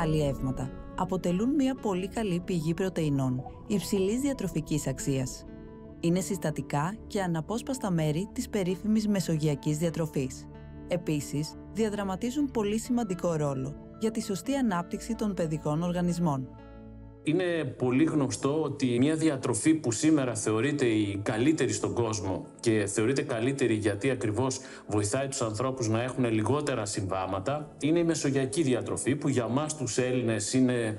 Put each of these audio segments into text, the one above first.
αλλιεύματα αποτελούν μια πολύ καλή πηγή πρωτεϊνών υψηλής διατροφικής αξίας. Είναι συστατικά και αναπόσπαστα μέρη της περίφημης μεσογειακής διατροφής. Επίσης, διαδραματίζουν πολύ σημαντικό ρόλο για τη σωστή ανάπτυξη των παιδικών οργανισμών. Είναι πολύ γνωστό ότι μια διατροφή που σήμερα θεωρείται η καλύτερη στον κόσμο και θεωρείται καλύτερη γιατί ακριβώς βοηθάει τους ανθρώπους να έχουν λιγότερα συμβάματα, είναι η μεσογειακή διατροφή που για μας τους Έλληνες είναι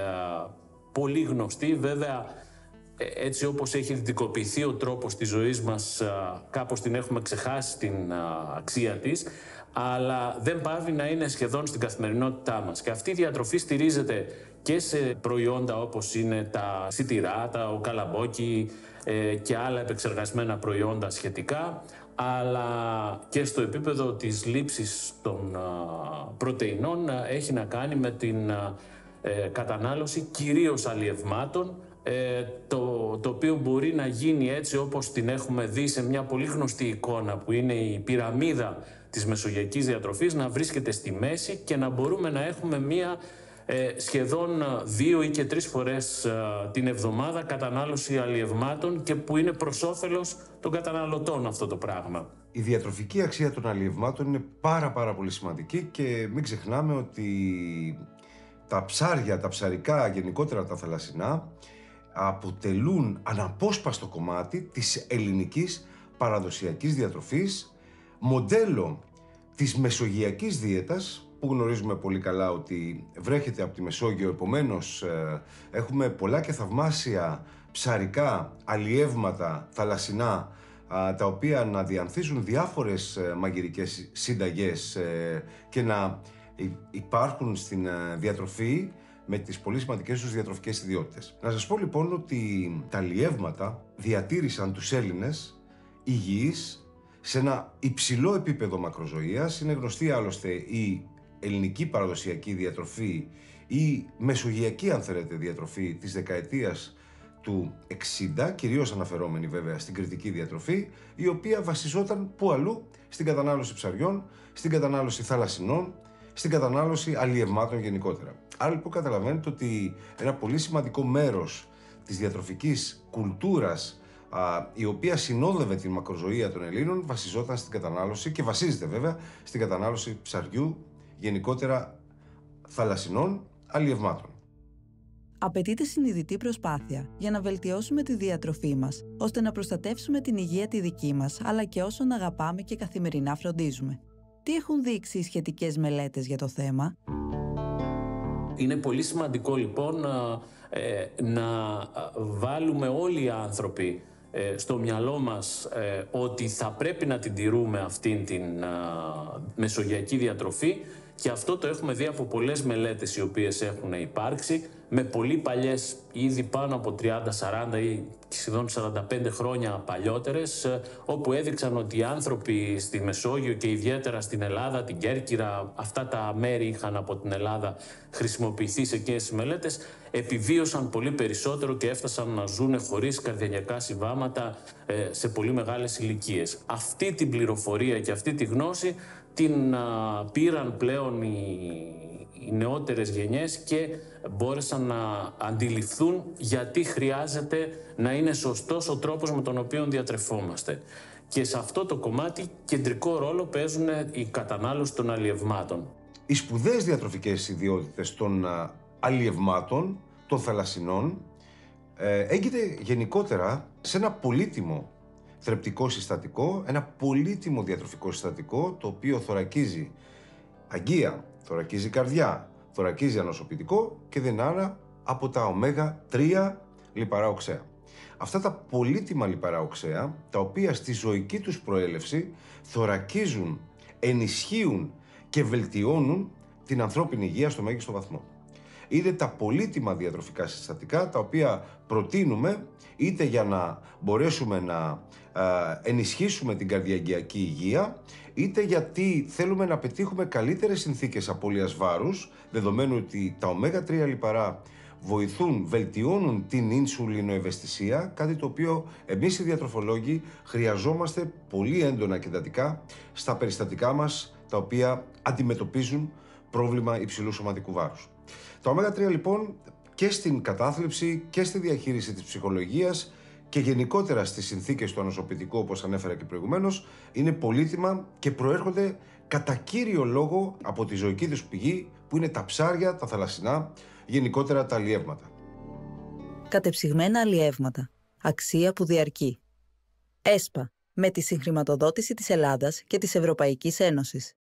πολύ γνωστή. Βέβαια, έτσι όπως έχει δυτικοποιηθεί ο τρόπος της ζωής μας, κάπως την έχουμε ξεχάσει την αξία της, αλλά δεν πάβει να είναι σχεδόν στην καθημερινότητά μας. Και αυτή η διατροφή στηρίζεται και σε προϊόντα όπως είναι τα σιτηρά, ο καλαμπόκι και άλλα επεξεργασμένα προϊόντα σχετικά, αλλά και στο επίπεδο της λήψης των πρωτεϊνών έχει να κάνει με την κατανάλωση κυρίως αλλιευμάτων, το οποίο μπορεί να γίνει έτσι όπως την έχουμε δει σε μια πολύ γνωστή εικόνα που είναι η πυραμίδα της μεσογειακής διατροφής, να βρίσκεται στη μέση και να μπορούμε να έχουμε μια σχεδόν 2 ή και 3 φορές την εβδομάδα κατανάλωση αλλιευμάτων και που είναι προς όφελος των καταναλωτών αυτό το πράγμα. Η διατροφική αξία των αλλιευμάτων είναι πάρα πολύ σημαντική και μην ξεχνάμε ότι τα ψάρια, τα ψαρικά, γενικότερα τα θαλασσινά, αποτελούν αναπόσπαστο κομμάτι της ελληνικής παραδοσιακής διατροφής, μοντέλο της μεσογειακής δίαιτας, που γνωρίζουμε πολύ καλά ότι βρέχεται από τη Μεσόγειο, επομένως έχουμε πολλά και θαυμάσια ψαρικά αλλιεύματα θαλασσινά, τα οποία να διανθίζουν διάφορες μαγειρικές συνταγές και να υπάρχουν στην διατροφή με τις πολύ σημαντικές τους διατροφικές ιδιότητες. Να σας πω λοιπόν ότι τα αλλιεύματα διατήρησαν τους Έλληνες υγιείς σε ένα υψηλό επίπεδο μακροζωίας. Είναι γνωστή άλλωστε η ελληνική παραδοσιακή διατροφή ή μεσογειακή, αν θέλετε, διατροφή της δεκαετίας του 60, κυρίως αναφερόμενη βέβαια στην κρητική διατροφή, η οποία βασιζόταν που αλλού? Στην κατανάλωση ψαριών, στην κατανάλωση θαλασσινών, στην κατανάλωση αλλιευμάτων γενικότερα. Άρα λοιπόν καταλαβαίνετε ότι ένα πολύ σημαντικό μέρος της διατροφικής κουλτούρας, η οποία συνόδευε την μακροζωία των Ελλήνων, βασιζόταν στην κατανάλωση και βασίζεται βέβαια στην κατανάλωση ψαριού, γενικότερα θαλασσινών αλλιευμάτων. Απαιτείται συνειδητή προσπάθεια για να βελτιώσουμε τη διατροφή μας, ώστε να προστατεύσουμε την υγεία τη δική μας, αλλά και όσων αγαπάμε και καθημερινά φροντίζουμε. Τι έχουν δείξει οι σχετικές μελέτες για το θέμα? Είναι πολύ σημαντικό λοιπόν να βάλουμε όλοι οι άνθρωποι στο μυαλό μας ότι θα πρέπει να την τηρούμε αυτήν την μεσογειακή διατροφή, και αυτό το έχουμε δει από πολλές μελέτες οι οποίες έχουν υπάρξει, με πολύ παλιές, ήδη πάνω από 30, 40 ή σχεδόν 45 χρόνια παλιότερες, όπου έδειξαν ότι οι άνθρωποι στη Μεσόγειο και ιδιαίτερα στην Ελλάδα, την Κέρκυρα, αυτά τα μέρη είχαν από την Ελλάδα χρησιμοποιηθεί σε εκείνες τις μελέτες, επιβίωσαν πολύ περισσότερο και έφτασαν να ζουν χωρίς καρδιαγιακά συμβάματα σε πολύ μεγάλες ηλικίες. Αυτή την πληροφορία και αυτή τη γνώση την πήραν πλέον οι νεότερες γενιές και μπόρεσαν να αντιληφθούν γιατί χρειάζεται να είναι σωστός ο τρόπος με τον οποίο διατρεφόμαστε. Και σε αυτό το κομμάτι κεντρικό ρόλο παίζουν η κατανάλωση των αλλιευμάτων. Οι σπουδαίες διατροφικές ιδιότητες των αλλιευμάτων, των θαλασσινών, έγκυται γενικότερα σε ένα πολύτιμο θρεπτικό συστατικό, ένα πολύτιμο διατροφικό συστατικό, το οποίο θωρακίζει αγκία, θωρακίζει καρδιά, θωρακίζει ανοσοποιητικό και δεν άρα από τα ω3 λιπαρά οξέα. Αυτά τα πολύτιμα λιπαρά οξέα, τα οποία στη ζωική τους προέλευση θωρακίζουν, ενισχύουν και βελτιώνουν την ανθρώπινη υγεία στο μέγιστο βαθμό. Είναι τα πολύτιμα διατροφικά συστατικά τα οποία προτείνουμε είτε για να μπορέσουμε να ενισχύσουμε την καρδιαγγειακή υγεία, είτε γιατί θέλουμε να πετύχουμε καλύτερες συνθήκες απώλειας βάρους, δεδομένου ότι τα ω3 λιπαρά βοηθούν, βελτιώνουν την ινσουλινοευαισθησία, κάτι το οποίο εμείς οι διατροφολόγοι χρειαζόμαστε πολύ έντονα και εντατικά στα περιστατικά μας τα οποία αντιμετωπίζουν πρόβλημα υψηλού σωματικού βάρους. Τα ω3 λοιπόν και στην κατάθλιψη και στη διαχείριση της ψυχολογίας και γενικότερα στις συνθήκες του ανοσοποιητικού, όπως ανέφερα και προηγουμένως, είναι πολύτιμα και προέρχονται κατά κύριο λόγο από τη ζωική τους πηγή, που είναι τα ψάρια, τα θαλασσινά, γενικότερα τα αλλιεύματα. Κατεψυγμένα αλλιεύματα. Αξία που διαρκεί. ΕΣΠΑ, με τη συγχρηματοδότηση της Ελλάδας και της Ευρωπαϊκής Ένωσης.